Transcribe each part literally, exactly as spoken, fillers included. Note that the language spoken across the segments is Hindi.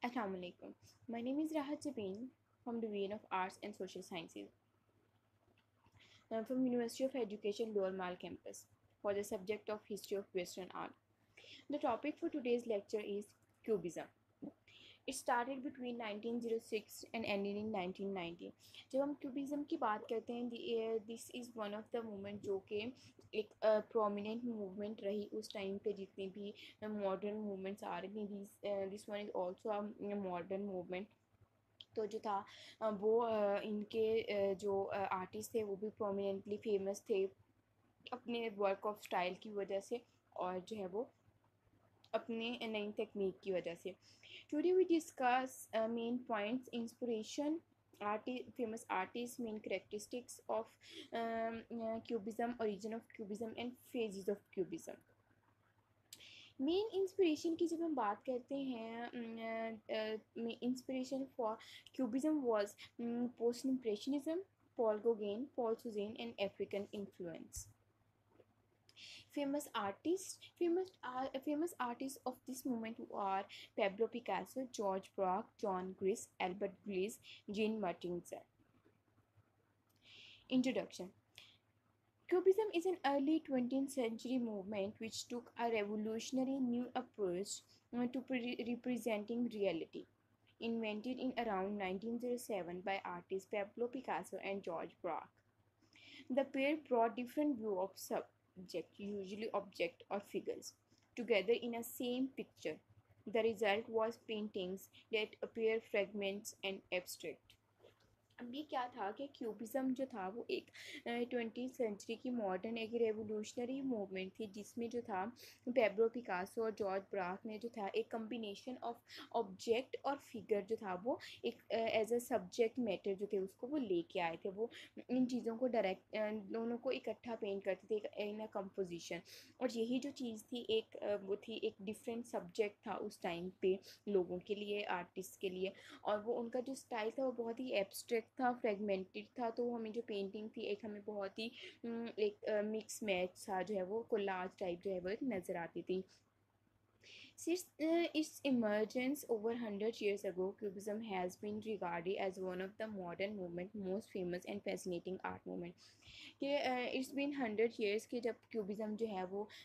Assalamu alaikum. My name is Rahat Jabin from Division of Arts and Social Sciences uh, from University of Education Lower Mall campus for the subject of History of Western Art. The topic for today's lecture is Cubism. It started between nineteen oh six and ended in nineteen ninety. जब हम क्यूबिज्म की बात करते हैं, this is one of the movement जो कि एक प्रोमिनेंट मूवमेंट रही उस टाइम पे जितनी भी मॉडर्न मूवमेंट्स आ रही थी. This one is also a modern movement. तो जो था वो इनके जो आर्टिस्ट थे वो भी प्रोमिनेंटली फेमस थे अपने वर्क ऑफ स्टाइल की वजह से और जो है वो अपने नई टेक्निक की वजह से. Today we discuss main points, inspiration, artist, famous artists, main characteristics of um, uh, cubism, origin of cubism and phases of cubism. Main inspiration की जब हम बात करते हैं, inspiration for cubism was post impressionism, Paul Gauguin, Paul Cezanne and African influence. Famous artists, famous uh, famous artists of this moment who are Pablo Picasso, George Braque, John Gris, Albert Glees, Jean Martinson. Introduction. Cubism is an early twentieth century movement which took a revolutionary new approach uh, to pre- representing reality. Invented in around nineteen oh seven by artists Pablo Picasso and George Braque. The pair brought different views of subject, usually object or figures, together in a same picture. The result was paintings that appear fragments and abstract. अब ये क्या था कि क्यूबिज्म जो था वो एक ट्वेंटी सेंचुरी की मॉडर्न एक रेवोल्यूशनरी मूवमेंट थी जिसमें जो था पेब्लो पिकासो और जॉर्ज ब्राक ने जो था एक कम्बिनेशन ऑफ ऑब्जेक्ट और फिगर जो था वो एक एज अ सब्जेक्ट मैटर जो थे उसको वो लेके आए थे. वो इन चीज़ों को डायरेक्ट दोनों को इकट्ठा पेंट करते थे इन अ कंपोजिशन. और यही जो चीज़ थी एक वो थी एक डिफरेंट सब्जेक्ट था उस टाइम पे लोगों के लिए, आर्टिस्ट के लिए. और वो उनका जो स्टाइल था वो बहुत ही एब्स्ट्रैक्ट था, फ्रेगमेंटेड था. तो हमें जो पेंटिंग थी एक हमें बहुत ही एक मिक्स मैच सा जो है वो कोलाज टाइप जो है वो एक नज़र आती थी. Since uh, its emergence over one hundred years ago, Cubism has been regarded as one of the modern movement most famous and fascinating art movement. कि इट्स बीन हंड्रेड ईयर्स के जब क्यूबिज्म जो है वो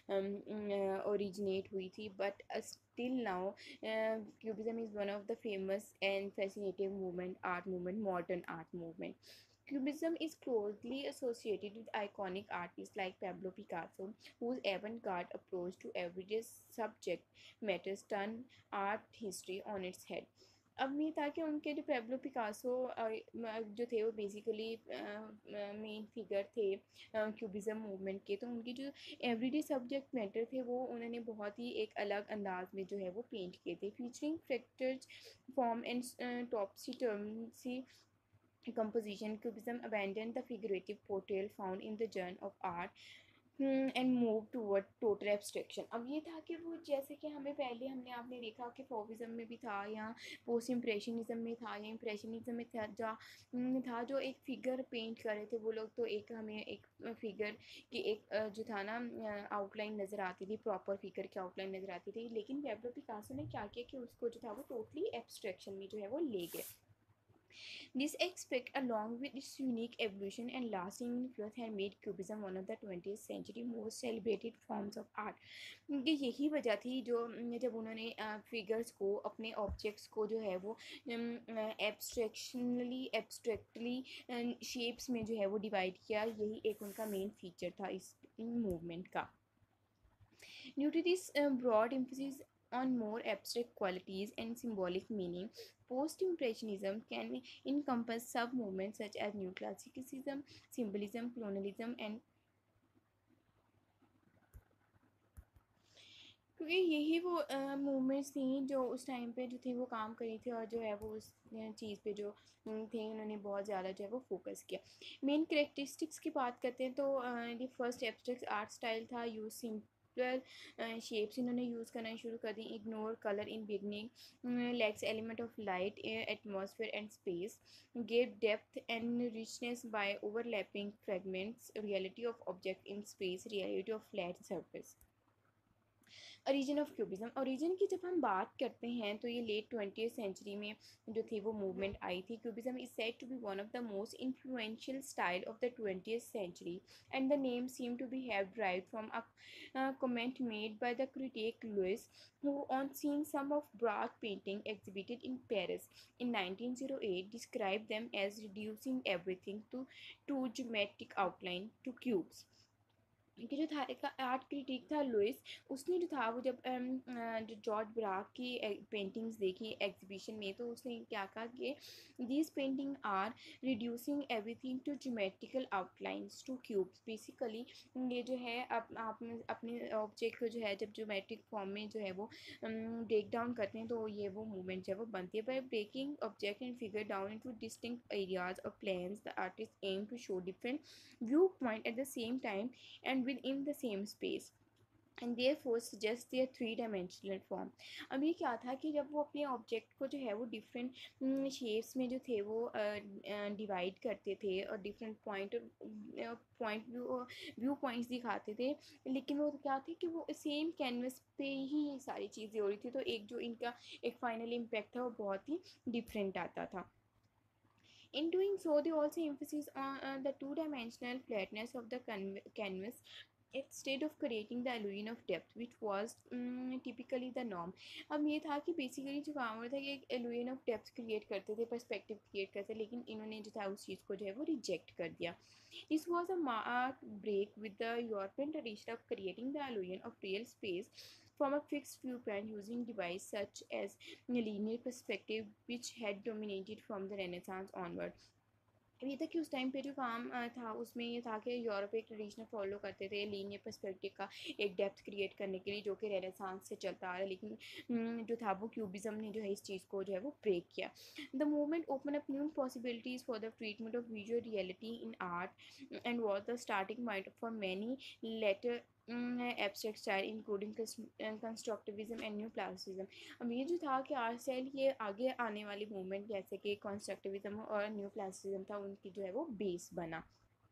ओरिजिनेट हुई थी, but still now cubism is one of the famous and fascinating movement, art movement, modern art movement. Cubism is closely associated with iconic artists like Pablo Picasso, whose avant-garde approach to everyday subject matters turned art history on its head. अब ये था कि उनके जो पेब्लो पिकासो जो थे वो बेसिकली मेन फिगर थे क्यूबिज्म मूवमेंट के. तो उनके जो एवरीडे सब्जेक्ट मैटर थे वो उन्होंने बहुत ही एक अलग अंदाज में जो है वो पेंट किए थे, featuring fractures form and topsy turvy composition. Cubism abandoned the figurative portrayal found in the genre of art and move toward total abstraction. अब ये था कि वो जैसे कि हमें पहले हमने आपने देखा कि फॉविज़म में भी था या पोस्ट इम्प्रेशनिज़म में था या इम्प्रेशनिज़म में था जा था जो एक फ़िगर पेंट कर रहे थे वो लोग. तो एक हमें एक फ़िगर की एक जो था ना आउटलाइन नज़र आती थी, प्रॉपर फिगर की आउटलाइन नज़र आती थी. लेकिन पेब्लो पिकासो ने क्या किया कि उसको जो था वो टोटली एब्स्ट्रैक्शन में जो है वो ले गए. This aspect, along with its unique evolution and lasting influence, had made Cubism one of the twentieth century most celebrated forms of art. कि यही वजह थी जो जब उन्होंने फिगर्स को, अपने ऑब्जेक्ट्स को जो है वो एब्स्ट्रैक्शनली एब्स्ट्रैक्टली शेप्स में जो है वो डिवाइड किया. यही एक उनका मेन फीचर था इस मूवमेंट का. Due to this uh, broad emphasis on more abstract qualities and symbolic meaning, post-impressionism can encompass sub-movements such as new classicism, symbolism, colonialism, and क्योंकि यही वो मूवमेंट्स थी जो उस टाइम पे जो थी वो काम करी थी और जो है वो उस चीज़ पे जो थे उन्होंने बहुत ज़्यादा जो है वो फोकस किया. मेन करेक्टरिस्टिक्स की बात करते हैं तो ये फर्स्ट एब्स्ट्रैक्ट आर्ट स्टाइल था. यूज सिंपल शेप्स इन्होंने यूज़ करना शुरू कर दी. Ignore colour in beginning, lacks element of light, atmosphere and space, gave depth and richness by overlapping fragments, reality of object in space, reality of flat surface. Origin of cubism, origin की जब हम बात करते हैं तो ये लेट ट्वेंटियथ सेंचुरी में जो थी वो मूवमेंट आई थी. Cubism is said to be one of the most influential style of the twentieth century and the name seem to be have derived from a uh, comment made by the critic Louis, who on seeing some of Braque painting exhibited in Paris in nineteen oh eight described them as reducing everything to two geometric outline to cubes. कि जो था एक आर्ट क्रिटिक था लुइस, उसने जो था वो जब अम, अ, जो जॉर्ज ब्राक की पेंटिंग्स देखी एग्जीबिशन में तो उसने क्या कहा कि these painting are reducing everything to geometrical outlines to cubes. Basically ये जो है आप आप अपने ऑब्जेक्ट को जो है जब ज्योमेट्रिक फॉर्म में जो है वो ब्रेक डाउन करते हैं तो ये वो मूवमेंट जो है वो बनती है. By breaking object and figure down into distinct areas और planes the artist aim to show different view point at the same time and within the same space and therefore suggests their three dimensional form. अब ये क्या था कि जब वो अपने ऑब्जेक्ट को जो है वो डिफरेंट शेप्स में जो थे वो डिवाइड करते थे और different point point view view points दिखाते थे, लेकिन वो क्या थे कि वो सेम कैनवस पे ही ये सारी चीज़ें हो रही थी, तो एक जो इनका एक फाइनल इम्पैक्ट था वो बहुत ही डिफरेंट आता था. In doing so, they also emphasize on uh, the two-dimensional flatness of the canvas instead of creating the illusion of depth, which was um, typically the norm. अब ये था कि बेसिकली जो काम था कि एक illusion of depth क्रिएट करते थे, पर्सपेक्टिव क्रिएट करते थे, लेकिन इन्होंने जो था उस चीज़ को जो है वो रिजेक्ट कर दिया. This was a marked break with the European tradition of creating the illusion of real space from a fixed viewpoint using devices such as linear perspective, which had dominated from the Renaissance onward. ये था कि उस टाइम पे जो काम था उसमें ये था कि यूरोप एक ट्रेडिशनल फॉलो करते थे लीनियर पर्सपेक्टिव का एक डेप्थ क्रिएट करने के लिए, जो कि रेनेसांस से चलता आ रहा है, लेकिन जो था वो क्यूबिज्म ने जो है इस चीज़ को जो है वो ब्रेक किया. The movement open up new possibilities for the treatment of visual reality in art and was the starting point for many later abstract style including constructivism and new classicism. अब ये जो था कि आर्ट स्टाइल ये आगे आने वाली मूवमेंट जैसे कि कंस्ट्रक्टिविज्म और न्यू क्लासिज्म था उनकी जो है वो बेस बना.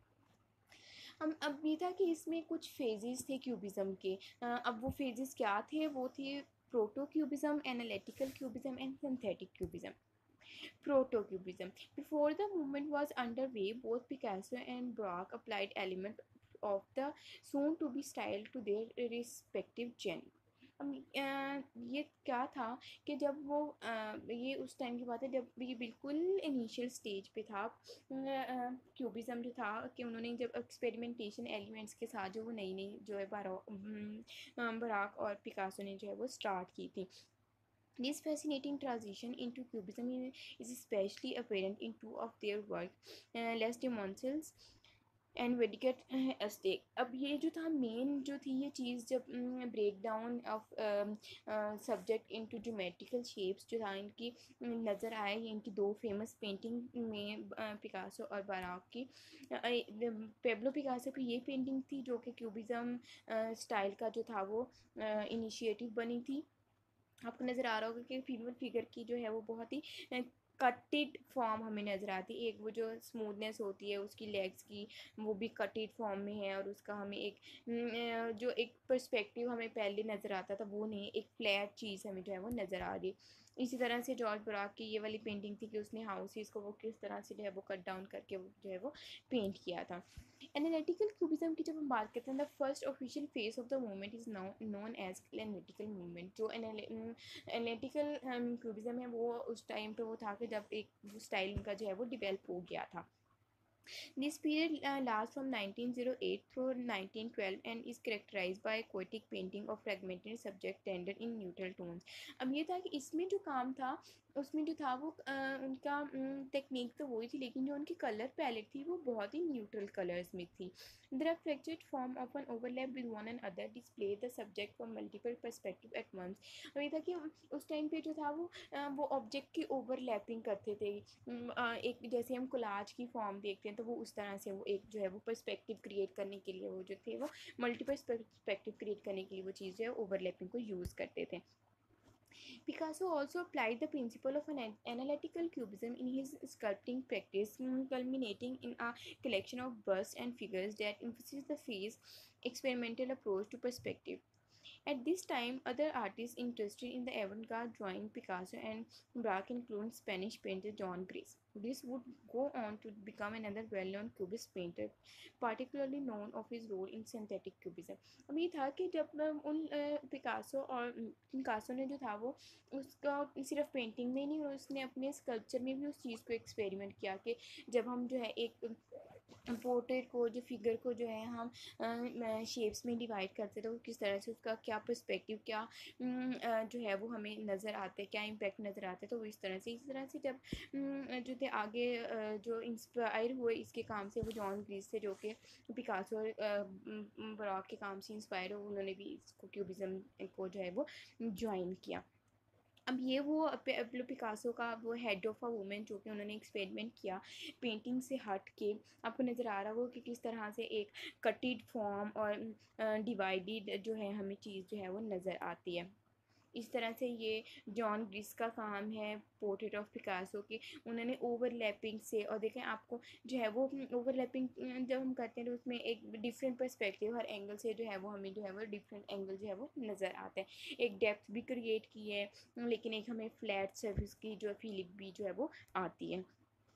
हम अब ये था कि इसमें कुछ फेजेस थे क्यूबिज्म के. अब वो फेजेस क्या थे? वो थे proto cubism, analytical cubism and synthetic cubism. Proto-Cubism. Before the movement was underway, both Picasso and Braque applied elements of the soon-to-be style to their respective genre. अब ये क्या था कि जब वो ये उस टाइम की बात है जब ये बिल्कुल इनिशियल स्टेज पे था क्यूबिज्म जो था कि उन्होंने जब एक्सपेरिमेंटेशन एलिमेंट्स के साथ जो वो नई नई जो है बराक और पिकासो ने जो है वो स्टार्ट की थी. This fascinating transition into Cubism is especially apparent in two of their work, uh, Les Demoiselles and viaduct Estaque. अब ये जो था मेन जो थी ये चीज़ जब break down of subject into geometrical shapes जो था इनकी नज़र आए, इनकी दो फेमस पेंटिंग में पिकासो और बाराक की. पेब्लो पिकासो की ये पेंटिंग थी जो कि क्यूबिज्म स्टाइल का जो था वो इनिशिएटिव बनी थी. आपको नज़र आ रहा होगा कि फीमेल फिगर की जो है वो बहुत ही कटेड फॉर्म हमें नज़र आती है. एक वो जो स्मूथनेस होती है उसकी लेग्स की वो भी कटेड फॉर्म में है, और उसका हमें एक जो एक पर्सपेक्टिव हमें पहले नज़र आता था वो नहीं, एक फ्लैट चीज़ हमें जो है वो नज़र आ रही. इसी तरह से जॉर्ज ब्राक की ये वाली पेंटिंग थी कि उसने हाउसेस को वो किस तरह से जो है वो कट डाउन करके वो जो है वो पेंट किया था. एनालिटिकल क्यूबिज्म की जब हम बात करते हैं the first official phase of the movement is known as analytical movement. जो एनालिटिकल क्यूबिज्म है वो उस टाइम पे वो था कि जब एक स्टाइल उनका जो है वो डिवेल्प हो गया था. This period uh, lasts from nineteen oh eight through nineteen twelve and is characterized by aquatic painting of fragmented subject tendered in neutral tones. अब ये था कि इसमें जो काम था उसमें जो था वो आ, उनका टेक्निक तो वही थी, लेकिन जो उनकी कलर पैलेट थी वो बहुत ही न्यूट्रल कलर्स में थी. The reflected form often overlap with one another, display the subject from multiple perspective at once. अब ये था कि उस टाइम पे जो था वो आ, वो ऑब्जेक्ट की ओवरलैपिंग करते थे. आ, एक जैसे हम कोलाज की फॉर्म देखते हैं तो वो उस तरह से वो एक जो है वो पर्सपेक्टिव क्रिएट करने के लिए वो जो थे वो मल्टीपल पर्सपेक्टिव क्रिएट करने के लिए वो चीज़ जो है ओवरलैपिंग को यूज़ करते थे. Picasso also applied the principle of an analytical cubism in his sculpting practice, culminating in a collection of busts and figures that emphasize the phase experimental approach to perspective. At this time, other artists interested in the avant-garde joined Picasso and Braque, including Spanish painter John Gris. Gris would go on to become another well-known cubist painter, particularly known of his role in synthetic cubism. अब ये था कि जब उन पिकासो और पिकासो ने जो था वो उसका सिर्फ पेंटिंग में नहीं, और उसने अपने स्कल्पचर में भी उस चीज़ को एक्सपेरिमेंट किया कि जब हम जो है एक पोर्ट्रेट को, जो फिगर को जो है हम शेप्स में डिवाइड करते थे, वो किस तरह से उसका क्या पर्सपेक्टिव, क्या जो है वो हमें नज़र आते, क्या इम्पैक्ट नज़र आते, तो वो इस तरह से इस तरह से जब जो थे आगे जो इंस्पायर हुए इसके काम से, वो जॉन ग्रीस थे जो कि पिकासो और ब्राक के काम से इंस्पायर हो, उन्होंने भी इसको क्यूबिज्म को जो है वो ज्वाइन किया। अब ये वो पेब्लो पिकासो का वो हेड ऑफ अ वुमेन जो कि उन्होंने एक्सपेरिमेंट किया पेंटिंग से हट के, आपको नज़र आ रहा हो कि किस तरह से एक कटेड फॉर्म और डिवाइडेड जो है हमें चीज़ जो है वो नज़र आती है। इस तरह से ये जॉन ग्रिस का काम है पोर्ट्रेट ऑफ पिकासो की, उन्होंने ओवरलैपिंग से, और देखें आपको जो है वो ओवरलैपिंग जब हम करते हैं तो उसमें एक डिफरेंट पर्सपेक्टिव, हर एंगल से जो है वो हमें जो है वो डिफरेंट एंगल जो है वो नज़र आते हैं। एक डेप्थ भी क्रिएट की है, लेकिन एक हमें फ्लैट सर्फेस की जो फीलिंग भी जो है वो आती है।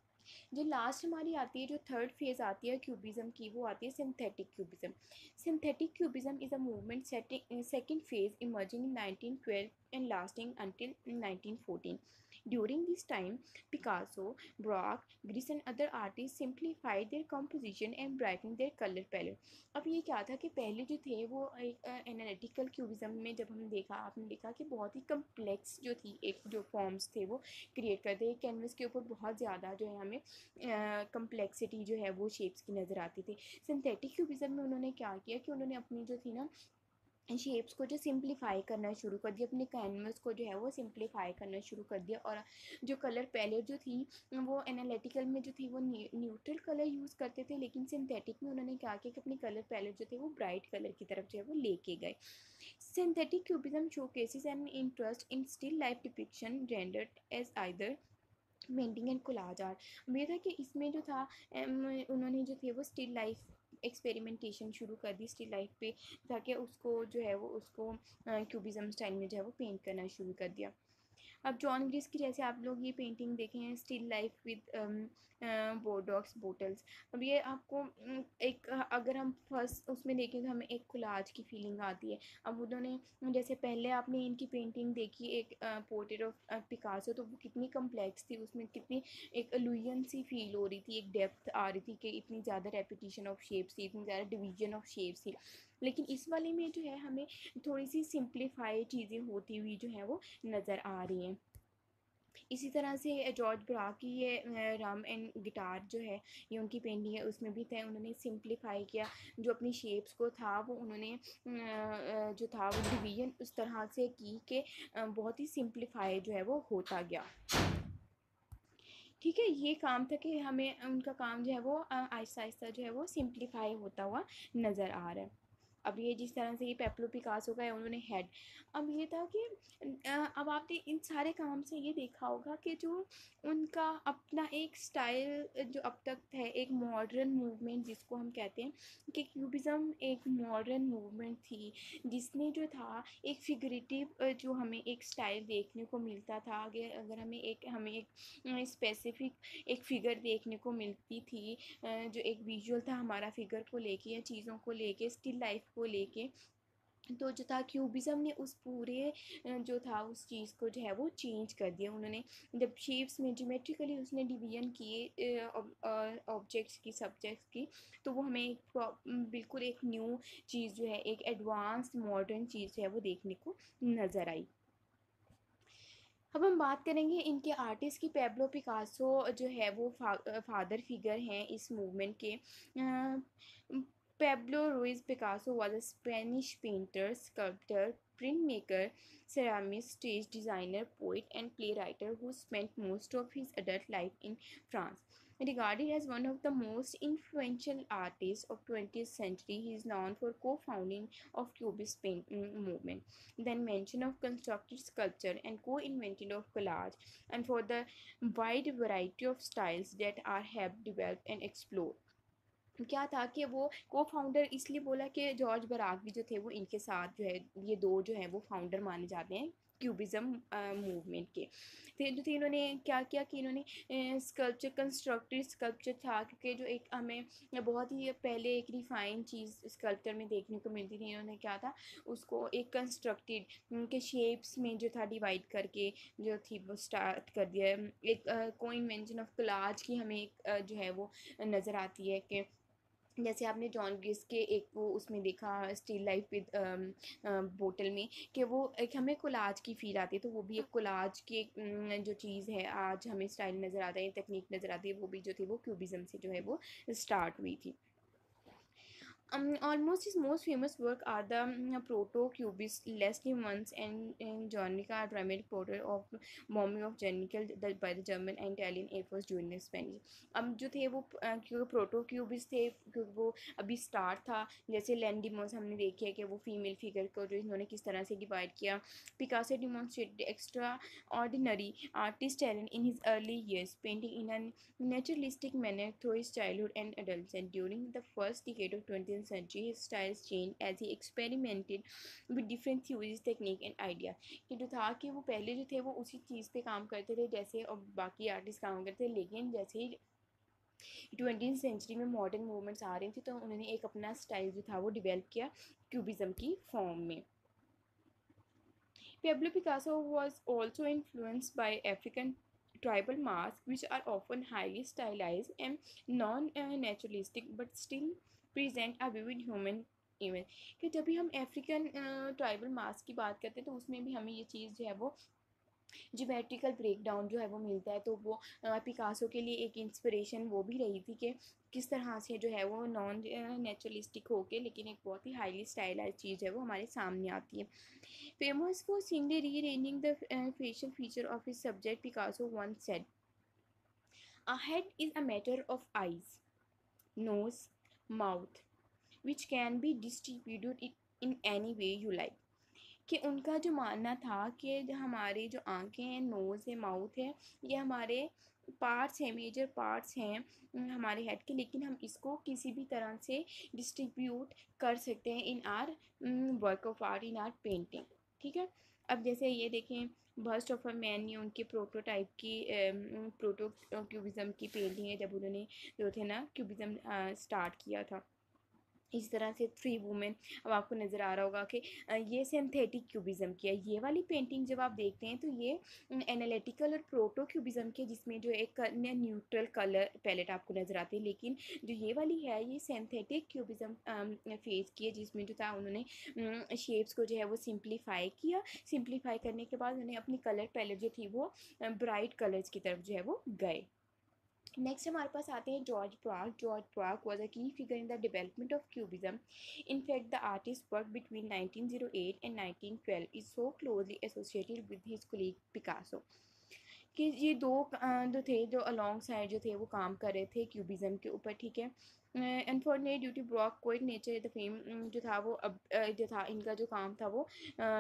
जो लास्ट हमारी आती है, जो थर्ड फेज़ आती है क्यूबिज्म की, वो आती है synthetic cubism. Synthetic cubism is a movement second phase emerging in nineteen twelve and lasting until nineteen fourteen. During this time, Picasso, Braque, Gris and other artists simplified their composition and brightened their color palette. अब ये क्या था कि पहले जो थे वो एक एनालिटिकल क्यूबिज्म में जब हम देखा, आपने देखा कि बहुत ही कम्प्लेक्स जो थी एक जो फॉर्म्स थे वो क्रिएट करते हैं कैनवस के ऊपर, बहुत ज़्यादा जो है हमें कम्प्लेक्सिटी जो है वो शेप्स की नज़र आती थी। सिंथेटिक क्यूबिज्म में उन्होंने क्या किया कि उन्होंने अपनी जो थी ना शेप्स को जो सिंप्लीफाई करना शुरू कर दिया, अपने कैनवस को जो है वो सिंप्लीफाई करना शुरू कर दिया, और जो कलर पैलेट जो थी वो एनालिटिकल में जो थी वो न्यूट्रल कलर यूज़ करते थे, लेकिन सिंथेटिक में उन्होंने क्या किया कि अपनी कलर पैलेट जो थे वो ब्राइट कलर की तरफ जो है वो लेके गए। Synthetic cubism showcases an interest in still life depiction rendered as either painting and collage art. ये था कि इसमें जो था उन्होंने जो थे वो स्टिल लाइफ एक्सपेरिमेंटेशन शुरू कर दी स्टिल लाइफ पे, ताकि उसको जो है वो उसको क्यूबिज्म स्टाइल में जो है वो पेंट करना शुरू कर दिया। अब जॉन ग्रिस की जैसे आप लोग ये पेंटिंग देखे हैं still life with Bordeaux bottles, अब ये आपको एक अगर हम फर्स्ट उसमें देखें तो हमें एक कोलाज की फीलिंग आती है। अब उन्होंने जैसे पहले आपने इनकी पेंटिंग देखी एक पोर्ट्रेट ऑफ पिकासो, तो वो कितनी कम्प्लेक्स थी, उसमें कितनी एक एलुजन सी फील हो रही थी, एक डेप्थ आ रही थी कि इतनी ज़्यादा रेपिटेशन ऑफ शेप्स थी, इतनी ज़्यादा डिवीजन ऑफ शेप्स थी। लेकिन इस वाले में जो है हमें थोड़ी सी सिंप्लीफाई चीज़ें होती हुई जो है वो नज़र आ रही हैं। इसी तरह से जॉर्ज ब्रा की ये राम एंड गिटार जो है ये उनकी पेंटिंग है, उसमें भी थे उन्होंने सिंप्लीफाई किया, जो अपनी शेप्स को था वो उन्होंने जो था वो डिवीजन उस तरह से की कि बहुत ही सिंप्लीफाई जो है वो होता गया। ठीक है, ये काम था कि हमें उनका काम जो है वो आहिस्ता आहिस्ता जो है वो सिंप्लीफाई होता हुआ नज़र आ रहा है। अब ये जिस तरह से ये पेब्लो पिकासो का है उन्होंने हेड, अब ये था कि अब आपने इन सारे काम से ये देखा होगा कि जो उनका अपना एक स्टाइल जो अब तक है, एक मॉडर्न मूवमेंट जिसको हम कहते हैं कि क्यूबिज्म एक मॉडर्न मूवमेंट थी जिसने जो था एक फिगरेटिव जो हमें एक स्टाइल देखने को मिलता था। आगे अगर हमें एक हमें एक स्पेसिफिक एक फ़िगर देखने को मिलती थी, जो एक विजुअल था हमारा फ़िगर को लेके या चीज़ों को लेके, स्टिल लाइफ को लेके, तो जो था क्यूबिज्म ने उस पूरे जो था उस चीज़ को जो है वो चेंज कर दिया। उन्होंने जब शेप्स में ज्योमेट्रिकली उसने डिवीजन किए ऑब्जेक्ट्स की, सब्जेक्ट्स की, तो वो हमें एक बिल्कुल एक न्यू चीज़ जो है, एक एडवांस मॉडर्न चीज़ जो है वो देखने को नज़र आई। अब हम बात करेंगे इनके आर्टिस्ट की। पेब्लो पिकासो जो है वो फा, फादर फिगर हैं इस मूवमेंट के। Pablo Ruiz Picasso was a Spanish painter, sculptor, printmaker, ceramist, stage designer, poet, and playwright who spent most of his adult life in France. Regarded as one of the most influential artists of twentieth century, he is known for co-founding of Cubist paint movement, then mention of constructed sculpture and co-invention of collage, and for the wide variety of styles that are have developed and explored. क्या था कि वो को फाउंडर इसलिए बोला कि जॉर्ज बराक भी जो थे वो इनके साथ जो है, ये दो जो है वो फाउंडर माने जाते हैं क्यूबिज्म मूवमेंट के। तो जो थे इन्होंने क्या किया कि इन्होंने स्कल्पचर कंस्ट्रक्टेड स्कल्पचर था, क्योंकि जो एक हमें बहुत ही पहले एक रिफाइंड चीज़ स्कल्पचर में देखने को मिलती थी, इन्होंने क्या था उसको एक कंस्ट्रक्टेड उनके शेप्स में जो था डिवाइड करके जो थी वो स्टार्ट कर दिया। एक को इन्वेंशन ऑफ कोलाज की हमें एक uh, जो है वो नज़र आती है कि जैसे आपने जॉन ग्रिस के एक वो उसमें देखा स्टिल लाइफ विद बोतल में, कि वो एक हमें कोलाज की फील आती है, तो वो भी एक कोलाज की एक अम, जो चीज़ है आज हमें स्टाइल नज़र आता है, तकनीक नज़र आती है, वो भी जो थी वो क्यूबिज्म से जो है वो स्टार्ट हुई थी। Um, almost his most famous work are the um, proto-cubist Leslie Mons and, and Jonica, dramatic portrait of Mommy of Janical the, by the German and Italian Air Force during the Spanish। अब जो थे वो क्योंकि प्रोटो क्यूबिस्ट थे, क्योंकि वो अभी स्टार्ट था। जैसे लैंड डिमोस हमने देखी है कि वो फीमेल फिगर को जो इन्होंने किस तरह से डिवाइड किया। Picasso demonstrated extraordinary artist talent in his early years, painting in a naturalistic manner through his childhood and adolescence. During the first decade of twentieth century, his styles changed as he experimented with different theories, technique and ideas। कि जो था कि वो पहले जो थे वो उसी चीज़ पे काम करते थे जैसे और बाकी आर्टिस्ट काम करते थे, लेकिन जैसे ही ट्वेंटी सेंचुरी में मॉडर्न मूवमेंट्स आ रही थी तो उन्होंने एक अपना स्टाइल जो था वो डिवेल्प किया क्यूबिज्म की फॉर्म में। Pablo Picasso was also influenced by African tribal masks, which are often highly stylized and non-naturalistic but still present a vivid human image। कि जब भी हम अफ्रीकन ट्राइबल मास्क की बात करते हैं तो उसमें भी हमें ये चीज़ जो है वो ज्योमेट्रिकल ब्रेकडाउन जो है वो मिलता है, तो वो पिकासो के लिए एक इंस्पिरेशन वो भी रही थी कि किस तरह से जो है वो नॉन नेचुरलिस्टिक होके लेकिन एक बहुत ही हाईली स्टाइलाइज चीज़ है वो हमारे सामने आती है। Famous for seemingly rearranging the facial feature of his subject, Picasso once said, "A head is a matter of eyes, nose, mouth, which can be distributed in any way you like।" कि उनका जो मानना था कि हमारे जो आंखें हैं, नोज़ है, माउथ है, ये हमारे पार्ट्स हैं, मेजर पार्ट्स हैं हमारे हेड के, लेकिन हम इसको किसी भी तरह से डिस्ट्रीब्यूट कर सकते हैं in our work of art, in our painting. ठीक है, अब जैसे ये देखें बस्ट ऑफ अ मैन, ये उनके प्रोटोटाइप की प्रोटो क्यूबिज्म की पेंटिंग है जब उन्होंने जो थे ना क्यूबिज्म स्टार्ट किया था। इस तरह से थ्री वुमेन, अब आपको नज़र आ रहा होगा कि ये सिंथेटिक क्यूबिज्म की है। ये वाली पेंटिंग जब आप देखते हैं तो ये एनालिटिकल और प्रोटो क्यूबिज्म के, जिसमें जो एक न्यूट्रल कलर पैलेट आपको नज़र आती है, लेकिन जो ये वाली है ये सिंथेटिक क्यूबिज्म फेस की है, जिसमें जो था उन्होंने शेप्स को जो है वो सिंप्लीफाई किया। सिंप्लीफाई करने के बाद उन्होंने अपनी कलर पैलेट जो थी वो ब्राइट कलर्स की तरफ जो है वो गए। नेक्स्ट हमारे पास आते हैं George Braque. George Braque was a key figure in the development of cubism. In fact, the artist's work between nineteen oh eight and nineteen twelve is so closely associated with his colleague Picasso कि ये दो जो थे जो अलॉन्ग साइड जो थे वो काम कर रहे थे क्यूबिज्म के ऊपर। ठीक है, unfortunate due to Braque quiet nature the fame जो था वो अब जो था इनका जो काम था वो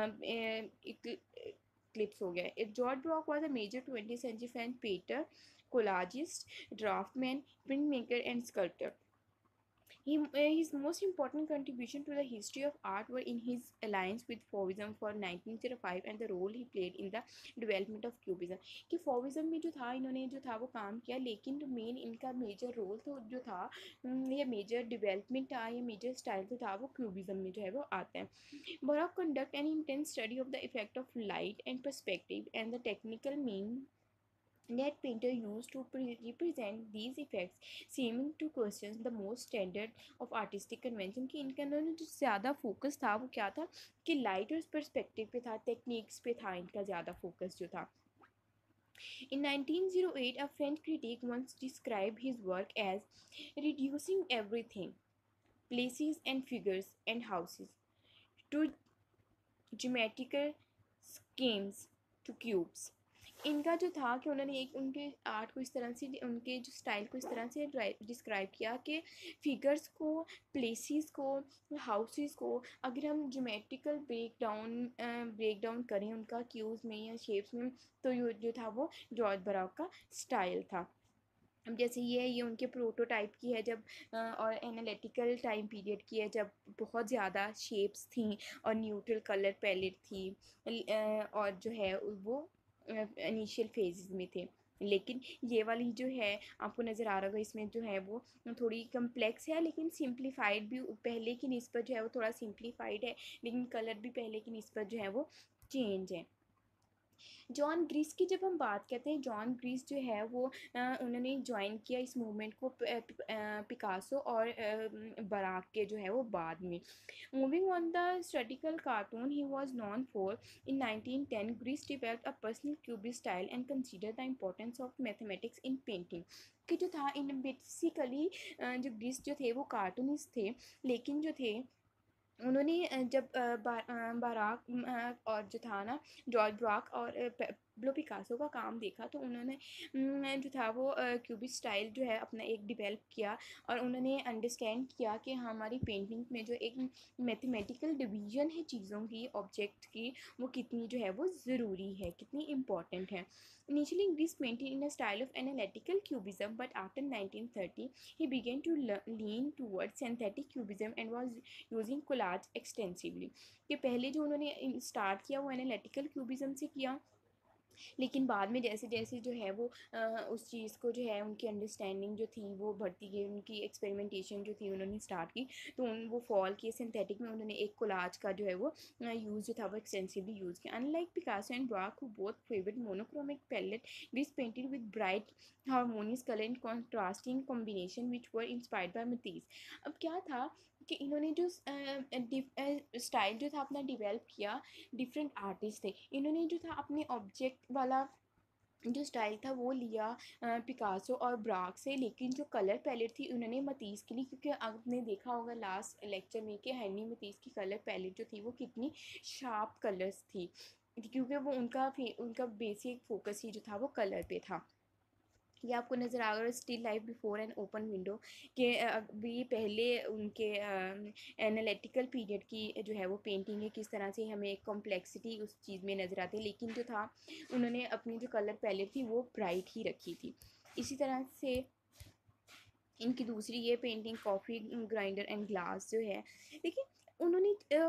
क्लिप्स हो गया। George Braque was a major twenty century French painter, collagist, draftsman, printmaker, and sculptor। He, uh, his most important contribution to the history of art were in his alliance with Fauvism for nineteen oh five and the role he played in the development of Cubism। कि Fauvism में जो था इन्होंने जो था वो काम किया, लेकिन जो मेन इनका मेजर रोल तो जो था या मेजर डेवलपमेंट था या मेजर स्टाइल जो था वो क्यूबिज्म में जो है वो आता है। Baroque conduct an intense study of the effect of light and perspective and the technical mean that painter used to pre- represent these effects, seeming to question the most standard of artistic convention। कि इनका इन्होंने जो ज़्यादा फोकस था वो क्या था कि लाइट और पर्सपेक्टिव पे था, टेक्निक्स पे था इनका ज़्यादा फोकस जो था। In nineteen oh eight, a French critic once described his work as reducing everything, places and figures and houses, to geometrical schemes, to cubes। इनका जो था कि उन्होंने एक उनके आर्ट को इस तरह से, उनके जो स्टाइल को इस तरह से डिस्क्राइब किया कि फिगर्स को, प्लेसेस को, हाउसेस को अगर हम geometrical break down break down करें उनका क्यूब्स में या शेप्स में, तो ये जो था वो जॉर्ज बराक का स्टाइल था। अब जैसे ये है, ये उनके प्रोटोटाइप की है जब अ, और एनालिटिकल टाइम पीरियड की है जब बहुत ज़्यादा शेप्स थी और न्यूट्रल कलर पैलेट थी, अ, और जो है वो इनिशियल फेजेस में थे। लेकिन ये वाली जो है आपको नज़र आ रहा होगा, इसमें जो है वो थोड़ी कम्प्लेक्स है लेकिन सिंप्लीफाइड भी, पहले की निस्बत जो है वो थोड़ा सिंप्लीफाइड है, लेकिन कलर भी पहले की निस्बत जो है वो चेंज है। जॉन ग्रीस की जब हम बात करते हैं, जॉन ग्रीस जो है वो अ, उन्होंने ज्वाइन किया इस मूवमेंट को पिकासो और बराक के जो है वो बाद में। Moving on the statical cartoon he was known for, in nineteen ten Gris developed a personal cubist style and consider the importance of mathematics in painting. कि जो था इन बेसिकली जो ग्रीस जो थे वो कार्टूनिस्ट थे, लेकिन जो थे उन्होंने अ, जब अ, बा, अ, बाराक अ, और जो था ना जॉर्ज ब्राक और अ, पेब्लो पिकासो का काम देखा, तो उन्होंने अम, जो था वो क्यूबिस्ट स्टाइल जो है अपना एक डिवेल्प किया, और उन्होंने अंडरस्टैंड किया कि हमारी पेंटिंग में जो एक मैथमेटिकल डिवीजन है चीज़ों की, ऑब्जेक्ट की, वो कितनी जो है वो ज़रूरी है, कितनी इम्पॉर्टेंट है। Initially, Greece painted in a style of analytical cubism, but after nineteen thirty, he began to le- lean towards synthetic cubism and was using collage extensively. कि पहले जो उन्होंने स्टार्ट किया वो एनालिटिकल क्यूबिज्म से किया, लेकिन बाद में जैसे जैसे जो है वो अ, उस चीज़ को जो है उनकी अंडरस्टैंडिंग जो थी वो बढ़ती गई, उनकी एक्सपेरिमेंटेशन जो थी उन्होंने स्टार्ट की, तो उन वो फॉल किए सिंथेटिक में, उन्होंने एक कोलाज का जो है वो यूज़ जो था वो एक्सटेंसिवली यूज़ किया। Unlike Picasso and Braque who both favourite monochromic palette, this painted with bright harmonious colour in contrasting combination which were inspired by Matisse. अब क्या था कि इन्होंने जो स्टाइल जो था अपना डिवेल्प किया, डिफरेंट आर्टिस्ट थे, इन्होंने जो था अपने ऑब्जेक्ट वाला जो स्टाइल था वो लिया पिकासो और ब्राक से, लेकिन जो कलर पैलेट थी उन्होंने मतीस के लिए, क्योंकि आपने देखा होगा लास्ट लेक्चर में कि हैनी मतीस की कलर पैलेट जो थी वो कितनी शार्प कलर्स थी, क्योंकि वो उनका उनका बेसिक फोकस ही जो था वो कलर पे था। ये आपको नज़र आ रहा है still life before an open window के अभी पहले उनके एनालिटिकल पीरियड की जो है वो पेंटिंग है, किस तरह से हमें एक कॉम्प्लेक्सिटी उस चीज़ में नज़र आती है, लेकिन जो था उन्होंने अपनी जो कलर पैलेट थी वो ब्राइट ही रखी थी। इसी तरह से इनकी दूसरी ये painting coffee grinder and glass जो है, देखिए उन्होंने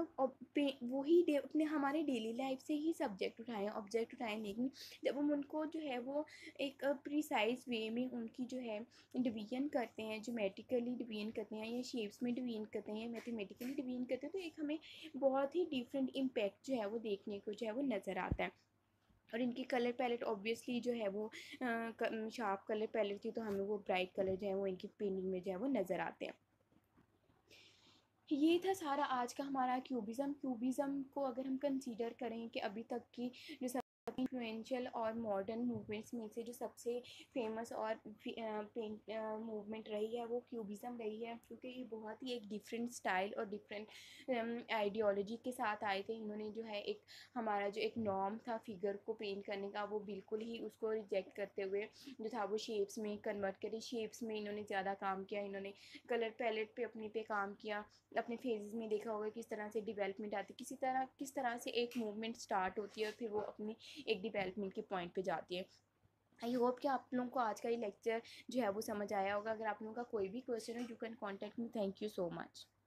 वही डे अपने हमारे डेली लाइफ से ही सब्जेक्ट उठाए, ऑब्जेक्ट उठाए, लेकिन जब हम उनको जो है वो एक प्रिसाइज वे में उनकी जो है डिवीजन करते हैं, जोमेट्रिकली डिवीजन करते हैं या शेप्स में डिवीजन करते हैं, मैथमेटिकली डिवीजन करते हैं, तो एक हमें बहुत ही डिफरेंट इम्पैक्ट जो है वो देखने को जो है वो नज़र आता है। और इनकी कलर पैलेट ऑब्वियसली जो है वो शार्प कलर पैलेट थी, तो हमें वो ब्राइट कलर जो है वो इनकी पेंटिंग में जो है वो नज़र आते हैं। ये था सारा आज का हमारा क्यूबिज़म। क्यूबिज़म को अगर हम कंसीडर करें कि अभी तक की जो सब इन्फ्लुएंशियल और मॉडर्न मूवमेंट्स में से जो सबसे फेमस और पेंट मूवमेंट रही है वो क्यूबिज़म रही है, क्योंकि ये बहुत ही एक डिफरेंट स्टाइल और डिफरेंट आइडियोलॉजी के साथ आए थे। इन्होंने जो है एक हमारा जो एक नॉर्म था फिगर को पेंट करने का, वो बिल्कुल ही उसको रिजेक्ट करते हुए जो था वो शेप्स में कन्वर्ट करे, शेप्स में इन्होंने ज़्यादा काम किया, इन्होंने कलर पैलेट पे अपने पे काम किया, अपने फेजेस में देखा होगा किस तरह से डेवलपमेंट आती है, किसी तरह किस तरह से एक मूवमेंट स्टार्ट होती है और फिर वो अपनी एक डेवलपमेंट के पॉइंट पे जाती है। आई होप कि आप लोगों को आज का ये लेक्चर जो है वो समझ आया होगा। अगर आप लोगों का कोई भी क्वेश्चन हो, you can contact me. Thank you so much.